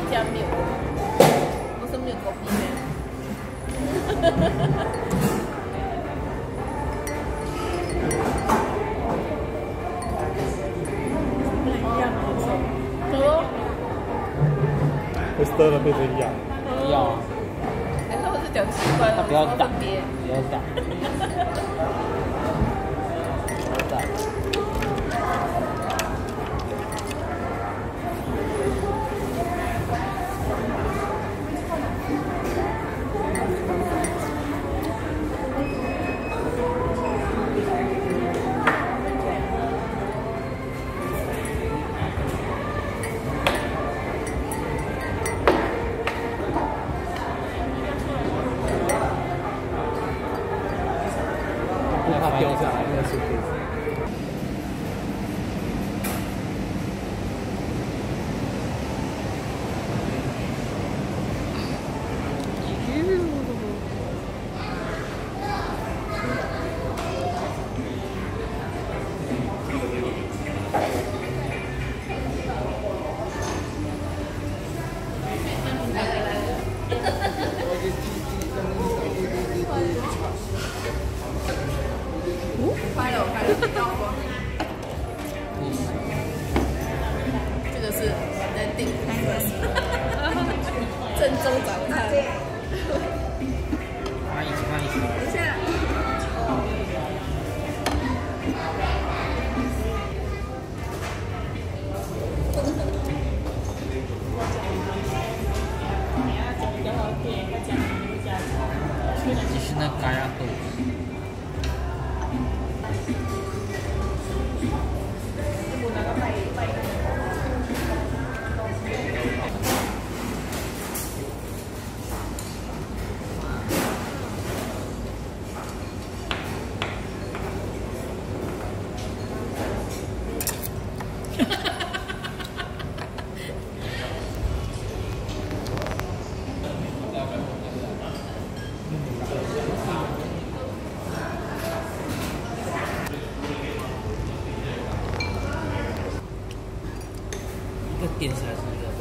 加面，不是面狗皮面。 Questo la pizzeria. 不要啊， 难道我是讲奇怪了？ 他不要打， 分别。 不要打，不要打。 怕掉下来那个是可以。 拍了，这个是ending，正宗早餐。 慢一起，慢一起。 等一下。 就是那嘎呀豆。一个点起来是一个。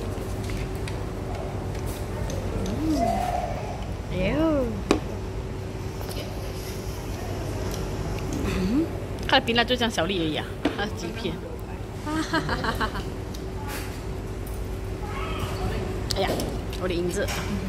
它的冰辣就这样小粒而已啊，它几片。哈哈哈哈哈！哎呀，我的银子。